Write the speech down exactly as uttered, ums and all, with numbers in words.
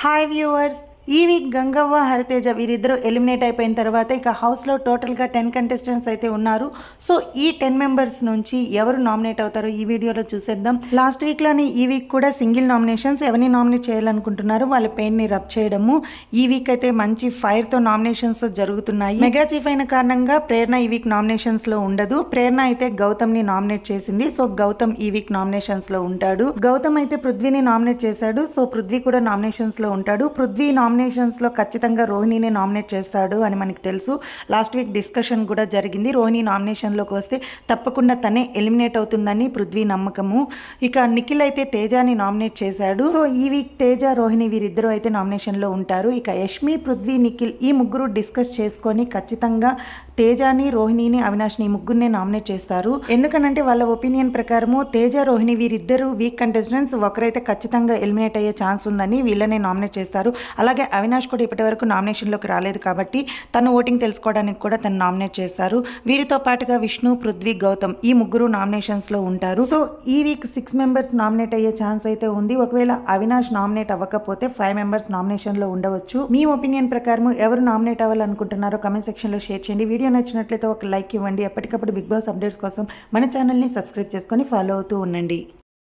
Hi viewers, ఈ week Gangavva Hariteja వీరిద్దరూ eliminate అయిపోయిన తర్వాత ఇక హౌస్లో టోటల్గా టెన్ కంటెస్టెంట్స్ అయితే ఉన్నారు. సో ఈ టెన్ మెంబర్స్ నుంచి ఎవరు నామినేట్ అవుతారో ఈ వీడియోలో చూసేద్దాం. లాస్ట్ వీక్లోని ఈ వీక్ కూడా సింగిల్ నామినేషన్స్. ఎవరిని నామినేట్ చేయాలనుకుంటున్నారు వాళ్ళ పెయిన్ని రబ్ చేయడము. ఈ వీక్ అయితే మంచి ఫైర్తో నామినేషన్స్ జరుగుతున్నాయి. మెగా చీఫ్ అయిన కారణంగా ప్రేరణ ఈ వీక్ నామినేషన్స్లో ఉండదు. ప్రేరణ అయితే గౌతమ్ని నామినేట్ చేసింది. సో గౌతమ్ ఈ వీక్ నామినేషన్స్లో ఉంటాడు. గౌతమ్ అయితే పృథ్వీని నామినేట్ చేశాడు. సో పృథ్వీ కూడా నామినేషన్స్లో ఉంటాడు. పృథ్వీ నామినేషన్స్లో ఖచ్చితంగా రోహిణిని నామినేట్ చేస్తాడు అని మనకి తెలుసు. లాస్ట్ వీక్ డిస్కషన్ కూడా జరిగింది. రోహిణి నామినేషన్లోకి వస్తే తప్పకుండా తనే ఎలిమినేట్ అవుతుందని పృథ్వీ నమ్మకము. ఇక నిఖిల్ అయితే తేజాని నామినేట్ చేశాడు. సో ఈ వీక్ తేజ రోహిణి వీరిద్దరూ అయితే నామినేషన్లో ఉంటారు. ఇక యష్మి, పృథ్వీ, నిఖిల్ ఈ ముగ్గురు డిస్కస్ చేసుకొని ఖచ్చితంగా తేజాని, రోహిణిని, అవినాష్ని ముగ్గురినే నామినేట్ చేస్తారు. ఎందుకనంటే వాళ్ళ ఒపీనియన్ ప్రకారము తేజ, రోహిణి వీరిద్దరు వీక్ కంటెస్టెంట్స్, ఒకరైతే ఖచ్చితంగా ఎలిమినేట్ అయ్యే ఛాన్స్ ఉందని వీళ్ళనే నామినేట్ చేస్తారు. అలాగే అవినాష్ కూడా ఇప్పటి వరకు నామినేషన్లోకి రాలేదు కాబట్టి తను ఓటింగ్ తెలుసుకోవడానికి కూడా తను నామినేట్ చేస్తారు. వీరితో పాటుగా విష్ణు, పృథ్వీ, గౌతమ్ ఈ ముగ్గురు నామినేషన్స్లో ఉంటారు. సో ఈ వీక్ సిక్స్ మెంబర్స్ నామినేట్ అయ్యే ఛాన్స్ అయితే ఉంది. ఒకవేళ అవినాష్ నామినేట్ అవ్వకపోతే ఫైవ్ మెంబర్స్ నామినేషన్లో ఉండవచ్చు. మీ ఒపీనియన్ ప్రకారం ఎవరు నామినేట్ అవ్వాలనుకుంటున్నారో కమెంట్ సెక్షన్లో షేర్ చేయండి. వీడియో నచ్చినట్లయితే ఒక లైక్ ఇవ్వండి. ఎప్పటికప్పుడు బిగ్ బాస్ అప్డేట్స్ కోసం మన ఛానల్ని సబ్స్క్రైబ్ చేసుకొని ఫాలో అవుతూ ఉండండి.